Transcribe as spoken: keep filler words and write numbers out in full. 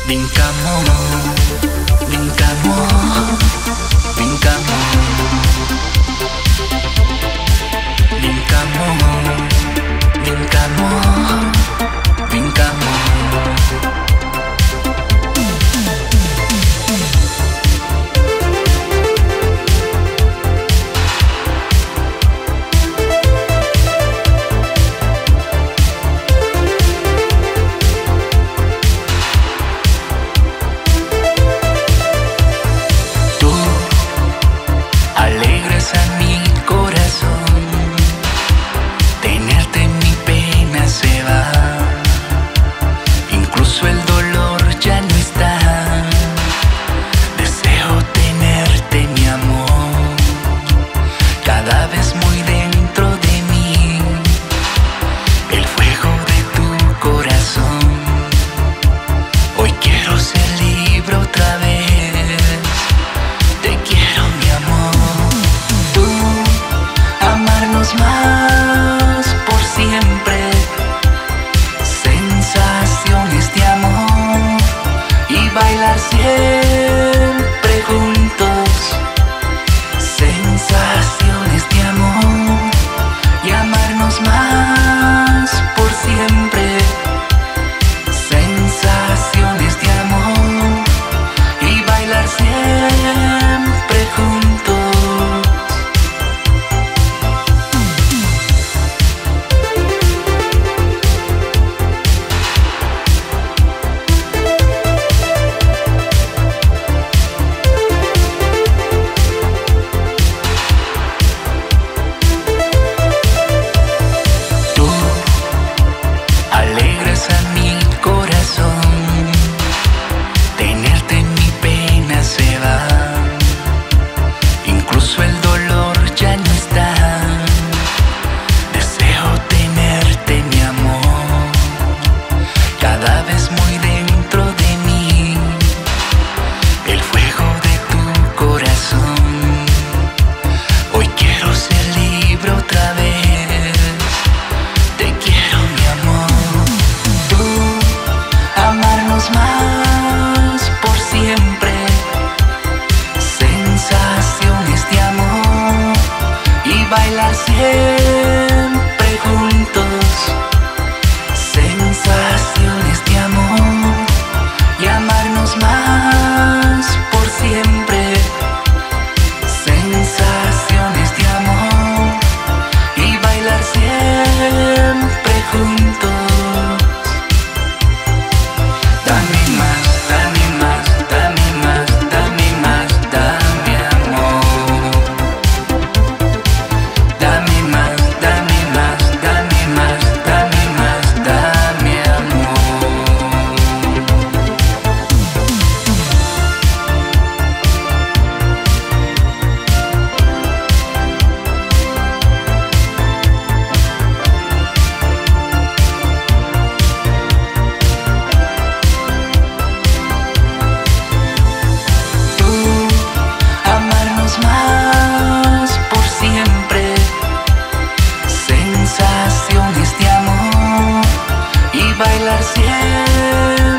Brincamos, brincamos, brincamos, brincamos, brincamos, brincamos. Más por siempre, sensaciones de amor y bailar siempre juntos, sensaciones de amor y amarnos más por siempre, sensaciones de amor y bailar siempre juntos. Más por siempre, sensaciones de amor y bailar siempre juntos, sensaciones de amor y amarnos más por siempre, sensaciones de amor y bailar siempre juntos. Más por siempre, sensaciones de amor y bailar siempre.